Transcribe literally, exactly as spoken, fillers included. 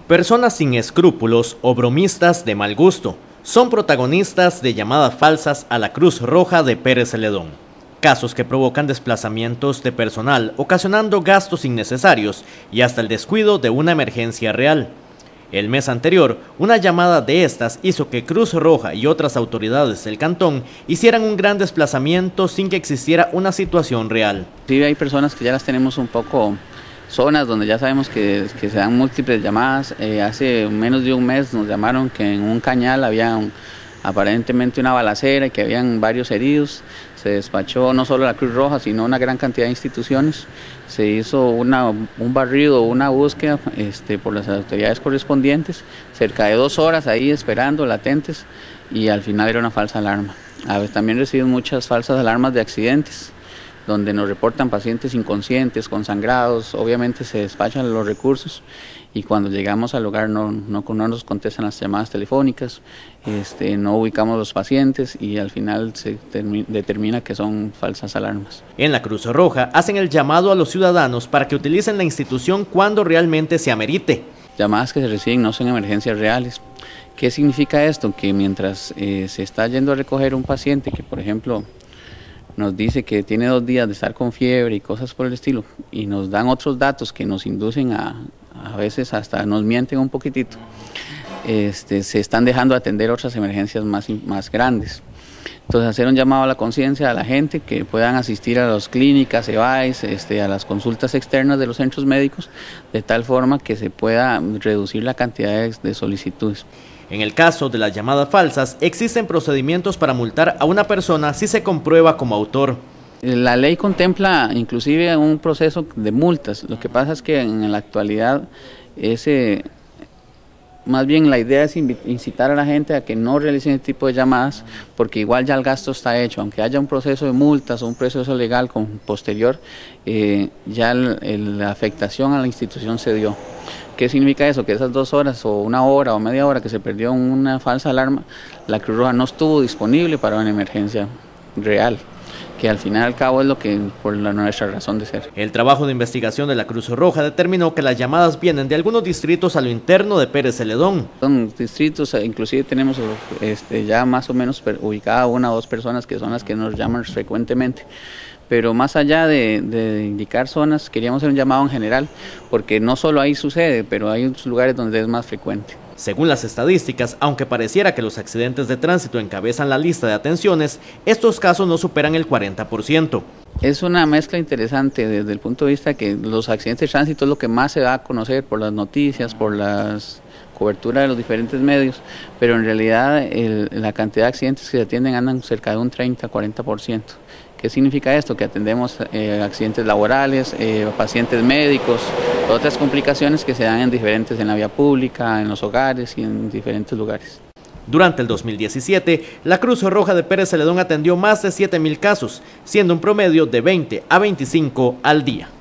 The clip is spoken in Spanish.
Personas sin escrúpulos o bromistas de mal gusto son protagonistas de llamadas falsas a la Cruz Roja de Pérez Celedón. Casos que provocan desplazamientos de personal, ocasionando gastos innecesarios y hasta el descuido de una emergencia real. El mes anterior, una llamada de estas hizo que Cruz Roja y otras autoridades del cantón hicieran un gran desplazamiento sin que existiera una situación real. Sí, hay personas que ya las tenemos un poco, zonas donde ya sabemos que, que se dan múltiples llamadas. Eh, hace menos de un mes nos llamaron que en un cañal había un, aparentemente una balacera y que habían varios heridos. Se despachó no solo la Cruz Roja, sino una gran cantidad de instituciones. Se hizo una, un barrido, una búsqueda este, por las autoridades correspondientes, cerca de dos horas ahí esperando, latentes, y al final era una falsa alarma. A veces también recibimos muchas falsas alarmas de accidentes, donde nos reportan pacientes inconscientes, con sangrados. Obviamente se despachan los recursos y cuando llegamos al lugar no, no, no nos contestan las llamadas telefónicas, este, no ubicamos los pacientes y al final se determina que son falsas alarmas. En la Cruz Roja hacen el llamado a los ciudadanos para que utilicen la institución cuando realmente se amerite. Llamadas que se reciben no son emergencias reales. ¿Qué significa esto? Que mientras eh, se está yendo a recoger un paciente que, por ejemplo, nos dice que tiene dos días de estar con fiebre y cosas por el estilo, y nos dan otros datos que nos inducen a, a veces hasta nos mienten un poquitito, este, se están dejando de atender otras emergencias más, más grandes. Entonces hacer un llamado a la conciencia a la gente que puedan asistir a las clínicas, E V A Es, este, a las consultas externas de los centros médicos, de tal forma que se pueda reducir la cantidad de, de solicitudes. En el caso de las llamadas falsas, existen procedimientos para multar a una persona si se comprueba como autor. La ley contempla inclusive un proceso de multas. Lo que pasa es que en la actualidad, ese, más bien la idea es incitar a la gente a que no realicen este tipo de llamadas, porque igual ya el gasto está hecho. Aunque haya un proceso de multas o un proceso legal con posterior, eh, ya el, el, la afectación a la institución se dio. ¿Qué significa eso? Que esas dos horas o una hora o media hora que se perdió una falsa alarma, la Cruz Roja no estuvo disponible para una emergencia real, que al final y al cabo es lo que por la, nuestra razón de ser. El trabajo de investigación de la Cruz Roja determinó que las llamadas vienen de algunos distritos a lo interno de Pérez Celedón. Son distritos, inclusive tenemos este, ya más o menos ubicadas una o dos personas que son las que nos llaman frecuentemente. Pero más allá de, de indicar zonas, queríamos hacer un llamado en general, porque no solo ahí sucede, pero hay otros lugares donde es más frecuente. Según las estadísticas, aunque pareciera que los accidentes de tránsito encabezan la lista de atenciones, estos casos no superan el cuarenta por ciento. Es una mezcla interesante desde el punto de vista que los accidentes de tránsito es lo que más se da a conocer por las noticias, por las cobertura de los diferentes medios, pero en realidad el, la cantidad de accidentes que se atienden andan cerca de un treinta a cuarenta por ciento. ¿Qué significa esto? Que atendemos eh, accidentes laborales, eh, pacientes médicos, otras complicaciones que se dan en diferentes, en la vía pública, en los hogares y en diferentes lugares. Durante el dos mil diecisiete, la Cruz Roja de Pérez Celedón atendió más de siete mil casos, siendo un promedio de veinte a veinticinco al día.